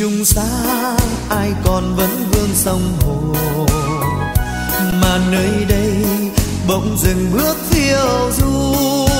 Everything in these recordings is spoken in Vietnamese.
chung xa ai còn vẫn vương sông hồ, mà nơi đây bỗng dừng bước phiêu du.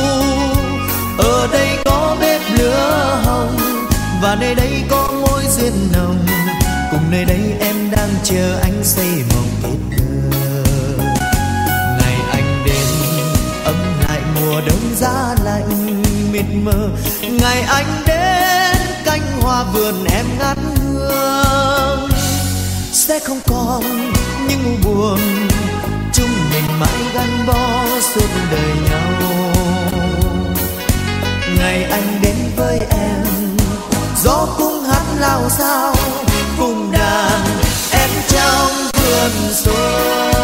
Ở đây có bếp lửa hồng và nơi đây có mối duyên nồng, cùng nơi đây em đang chờ anh xây mộng kết thơ. Ngày anh đến ấm lại mùa đông giá lạnh mịt mờ, ngày anh đến cánh hoa vườn em ngát hương. Sẽ không còn những u buồn, chúng mình mãi gắn bó suốt đời nhau. Ngày anh đến với em, gió cũng hát lao sao cùng đàn em trong vườn xuân.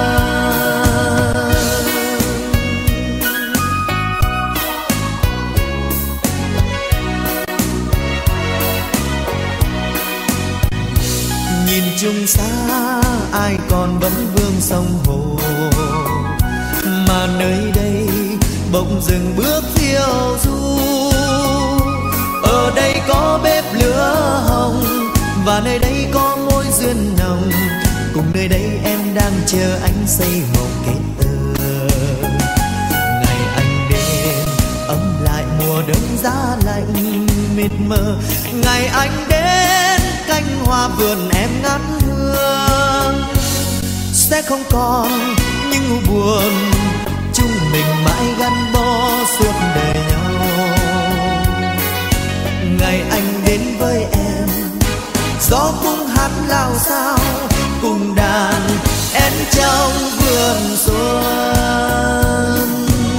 Nhìn chung xa ai còn vẫn vương sông hồ, mà nơi đây bỗng dừng bước phiêu du. Ở đây có bếp lửa hồng và nơi đây có mối duyên nồng, cùng nơi đây em đang chờ anh xây mộng kết tơ. Ngày anh đến ấm lại mùa đông giá lạnh mịt mờ, ngày anh đến cánh hoa vườn em ngát hương. Sẽ không còn những u buồn, chúng mình mãi gắn bó suốt đời nhau. Ngày anh đến với em, gió cũng hát lao sao cùng đàn em trong vườn xuân.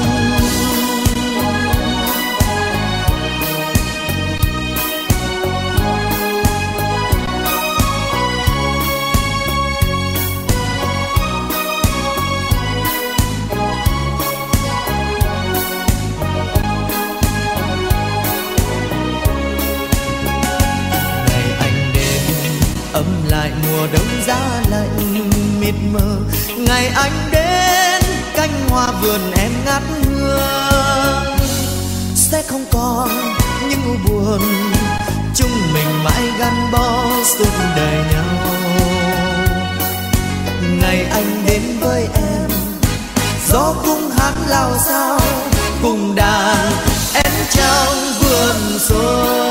Ấm lại mùa đông giá lạnh mịt mờ, ngày anh đến cánh hoa vườn em ngát hương. Sẽ không còn những u buồn, chúng mình mãi gắn bó suốt đời nhau. Ngày anh đến với em, gió cũng hát lao sao cùng đàn em trong vườn xuân.